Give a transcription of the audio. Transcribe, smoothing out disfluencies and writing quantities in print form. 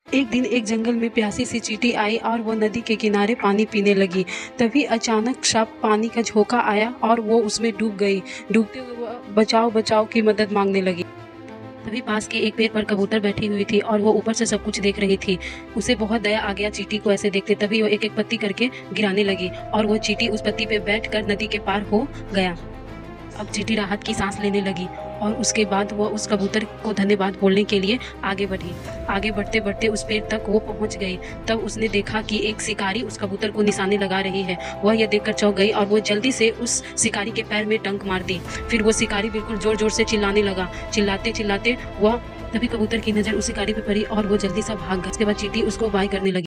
एक दिन एक जंगल में प्यासी सी चींटी आई और वो नदी के किनारे पानी पीने लगी। तभी अचानक सा पानी का झोंका आया और वो उसमें डूब गई। डूबते हुए वो बचाओ बचाओ की मदद मांगने लगी। तभी पास के एक पेड़ पर कबूतर बैठी हुई थी और वो ऊपर से सब कुछ देख रही थी। उसे बहुत दया आ गया चींटी को ऐसे देखते। तभी वो एक एक पत्ती करके गिराने लगी और वो चींटी उस पत्ती पे बैठकर नदी के पार हो गया। अब चींटी राहत की सांस लेने लगी और उसके बाद वो उस कबूतर को धन्यवाद बोलने के लिए आगे बढ़ी। आगे बढ़ते बढ़ते उस पेड़ तक वो पहुंच गई। तब उसने देखा कि एक शिकारी उस कबूतर को निशाने लगा रही है। वह यह देखकर चौंक गई और वो जल्दी से उस शिकारी के पैर में डंक मार दी। फिर वो शिकारी बिल्कुल जोर जोर से चिल्लाने लगा। चिल्लाते चिल्लाते वह तभी कबूतर की नज़र उस शिकारी पे पड़ी और वो जल्दी सा भाग गया। उसके बाद चींटी उसको बाय करने लगी।